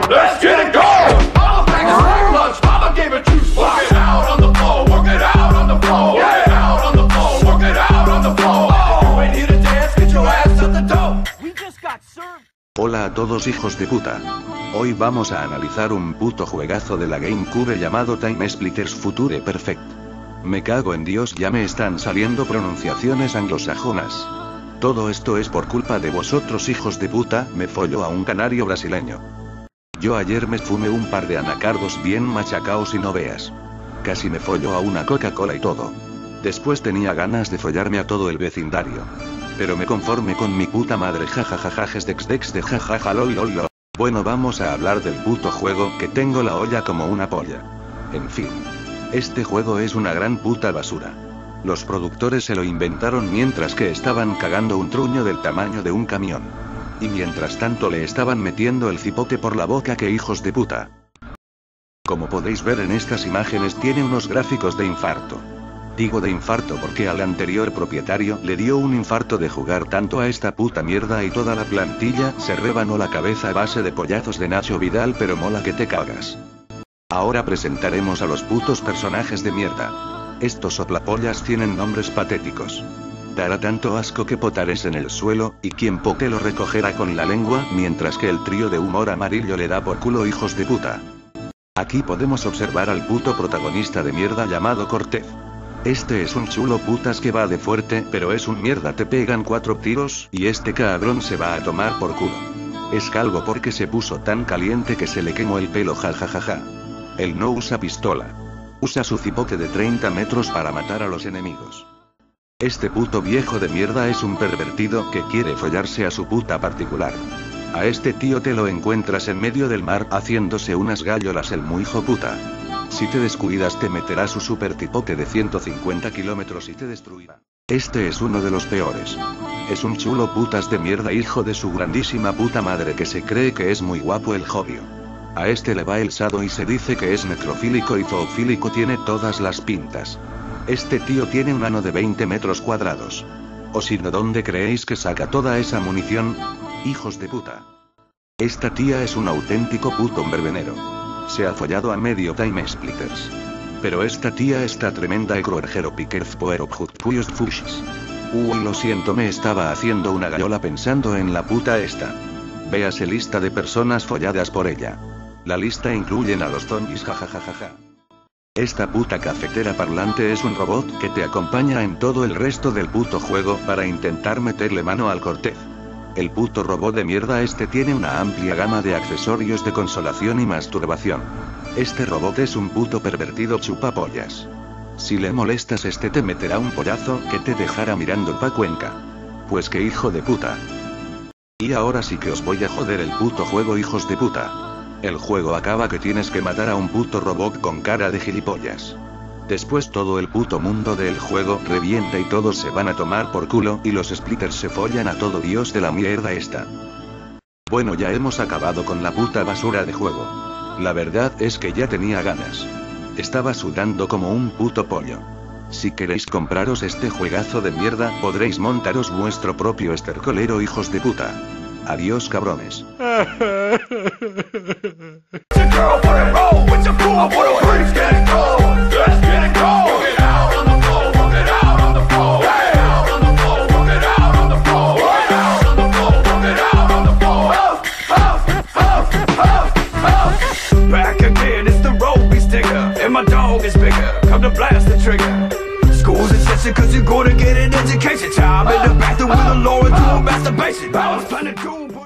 Let's get it going. Mama packed a sack lunch. Mama gave a juice box. Work it out on the floor. Work it out on the floor. Work it out on the floor. Work it out on the floor. You ain't here to dance. Get your ass out the door. We just got served. Hola a todos hijos de puta. Hoy vamos a analizar un puto juegazo de la GameCube llamado Time Splitters Future Perfect. Me cago en Dios, ya me están saliendo pronunciaciones anglosajonas. Todo esto es por culpa de vosotros hijos de puta, me follo a un canario brasileño. Yo ayer me fumé un par de anacardos bien machacaos y no veas. Casi me follo a una Coca-Cola y todo. Después tenía ganas de follarme a todo el vecindario. Pero me conformé con mi puta madre jajajajajes dex de jajaja lol lol lol. Bueno, vamos a hablar del puto juego, que tengo la olla como una polla. En fin. Este juego es una gran puta basura. Los productores se lo inventaron mientras que estaban cagando un truño del tamaño de un camión. Y mientras tanto le estaban metiendo el cipote por la boca, que hijos de puta. Como podéis ver en estas imágenes, tiene unos gráficos de infarto. Digo de infarto porque al anterior propietario le dio un infarto de jugar tanto a esta puta mierda y toda la plantilla se rebanó la cabeza a base de pollazos de Nacho Vidal, pero mola que te cagas. Ahora presentaremos a los putos personajes de mierda. Estos soplapollas tienen nombres patéticos. Dará tanto asco que potares en el suelo, y quien poque lo recogerá con la lengua, mientras que el trío de humor amarillo le da por culo hijos de puta. Aquí podemos observar al puto protagonista de mierda llamado Cortez. Este es un chulo putas que va de fuerte, pero es un mierda, te pegan 4 tiros, y este cabrón se va a tomar por culo. Es calvo porque se puso tan caliente que se le quemó el pelo jajajaja. Él no usa pistola. Usa su cipote de 30 metros para matar a los enemigos. Este puto viejo de mierda es un pervertido que quiere follarse a su puta particular. A este tío te lo encuentras en medio del mar haciéndose unas gallolas el muy hijo puta. Si te descuidas te meterá su super tipote de 150 kilómetros y te destruirá. Este es uno de los peores. Es un chulo putas de mierda hijo de su grandísima puta madre que se cree que es muy guapo el jovio. A este le va el sado y se dice que es necrofílico y zoofílico, tiene todas las pintas. Este tío tiene un ano de 20 metros cuadrados. O si no, ¿dónde creéis que saca toda esa munición? Hijos de puta. Esta tía es un auténtico puto verbenero. Se ha follado a medio Time Splitters. Pero esta tía está tremenda ecroergero piquerf poer objutpuyos fushis. Uy, lo siento, me estaba haciendo una gallola pensando en la puta esta. Véase lista de personas folladas por ella. La lista incluyen a los zombies jajajajaja. Esta puta cafetera parlante es un robot que te acompaña en todo el resto del puto juego para intentar meterle mano al Cortez. El puto robot de mierda este tiene una amplia gama de accesorios de consolación y masturbación. Este robot es un puto pervertido chupapollas. Si le molestas este te meterá un pollazo que te dejará mirando pa' Cuenca. Pues que hijo de puta. Y ahora sí que os voy a joder el puto juego hijos de puta. El juego acaba que tienes que matar a un puto robot con cara de gilipollas. Después todo el puto mundo del juego revienta y todos se van a tomar por culo y los splitters se follan a todo Dios de la mierda esta. Bueno, ya hemos acabado con la puta basura de juego. La verdad es que ya tenía ganas. Estaba sudando como un puto pollo. Si queréis compraros este juegazo de mierda, podréis montaros vuestro propio estercolero hijos de puta. Adiós cabrones. Back again, it's the Roby sticker, and my dog is bigger. Come to blast the trigger. School's in session 'cause you're gonna get an education. Time in the bathroom with a Laura doing masturbation. I was planning to